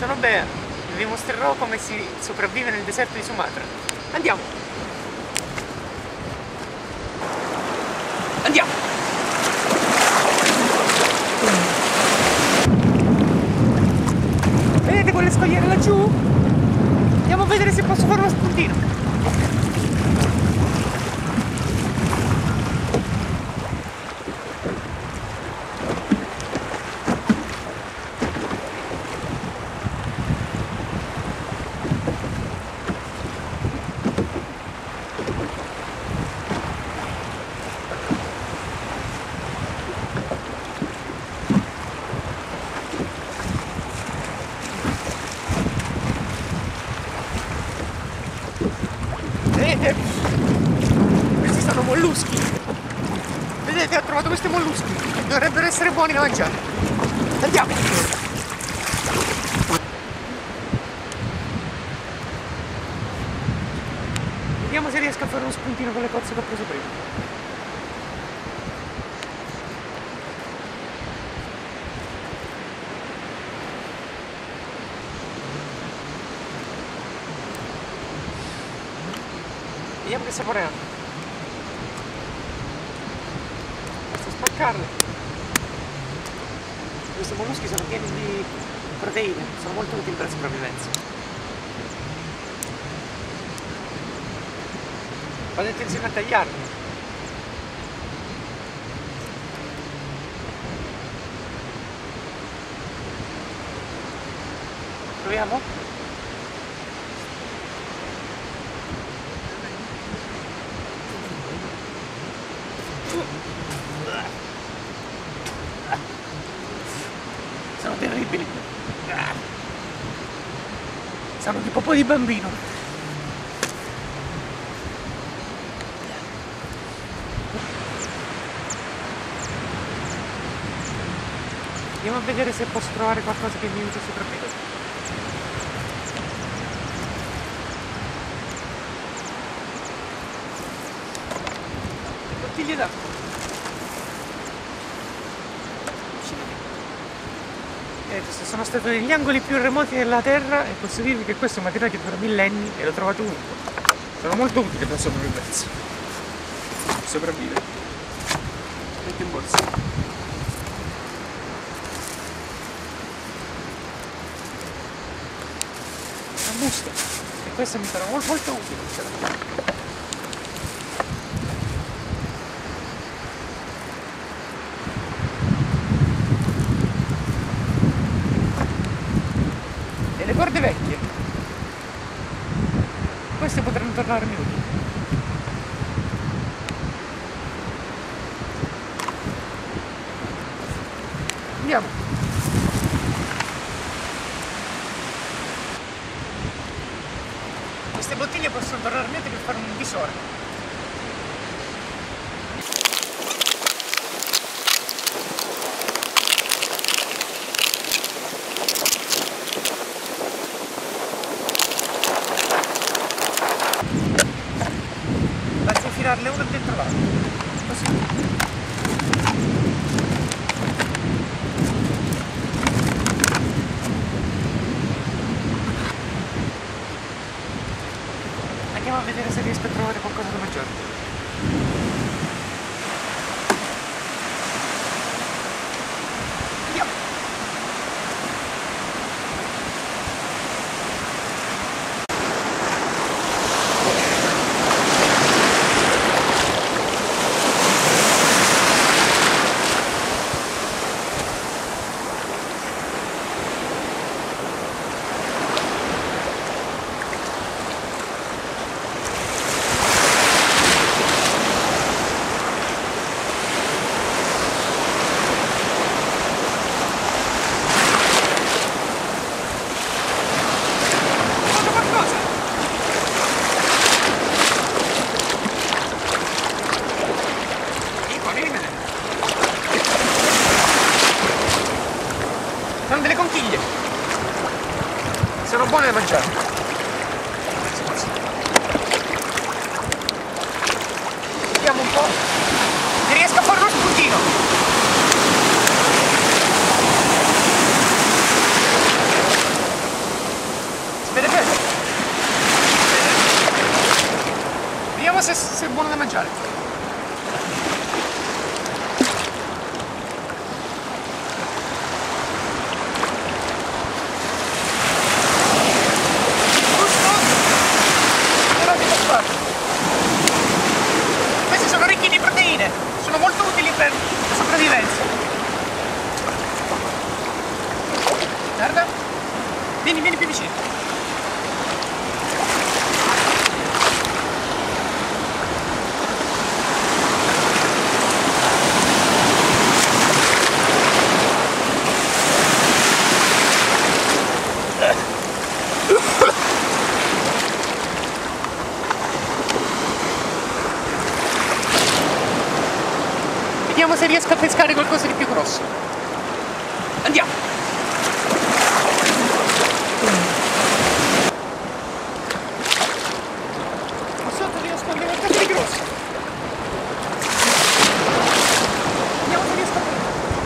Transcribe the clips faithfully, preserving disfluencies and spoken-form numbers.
Sono Bea e vi mostrerò come si sopravvive nel deserto di Sumatra. Andiamo! Andiamo! Vedete quelle scogliere laggiù? Andiamo a vedere se posso fare uno spuntino. Vedete? Questi sono molluschi. Vedete, ho trovato questi molluschi che dovrebbero essere buoni da mangiare. Andiamo! Vediamo se riesco a fare uno spuntino con le cozze che ho preso prima. Vediamo che sapore hanno. Basta spaccarle. Questi molluschi sono pieni di proteine, sono molto utili per la sopravvivenza. Fate attenzione a tagliarli. Proviamo? Sono terribili. Sono di popò di bambino. Andiamo a vedere se posso trovare qualcosa che mi aiuti a sopravvivere. Bottiglie d'acqua. Questi sono stati negli angoli più remoti della terra e posso dirvi che questo è un materiale che dura millenni e l'ho trovato ovunque. Sono molto utili per la sopravvivenza. Sopravvivere. Metto in borsa. Una busta. E questa mi sarà molto, molto utile. Le corde vecchie, queste potranno tornarmi utili. Andiamo. Queste bottiglie possono tornarmi utili per fare un visore. Tirarle una dentro l'altra, così. Andiamo a vedere se riesco a trovare qualcosa da mangiare. Sono delle conchiglie. Sono buone da mangiare. Vediamo un po'. Se riesco a fare uno spuntino. se, se è buono da mangiare. Questi sono ricchi di proteine, sono molto utili per la sopravvivenza. Guarda, vieni, vieni più vicino. Vediamo se riesco a pescare qualcosa di più grosso. Andiamo! Ma sotto riesco a vedere qualcosa di grosso. Vediamo se riesco a vedere.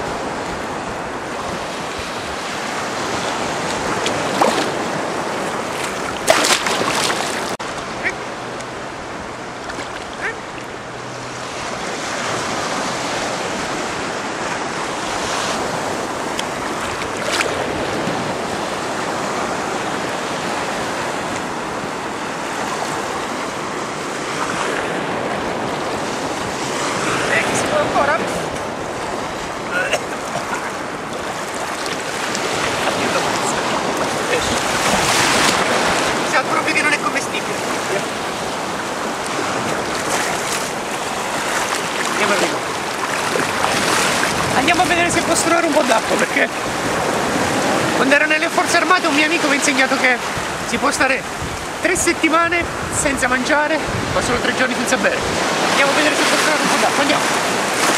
Ancora? Sa proprio che non è commestibile. Andiamo a vedere. Andiamo a vedere se posso trovare un po' d'acqua, perché quando ero nelle forze armate un mio amico mi ha insegnato che si può stare tre settimane senza mangiare, ma solo tre giorni senza bere. Andiamo a vedere se posso trovare un po' d'acqua. Andiamo.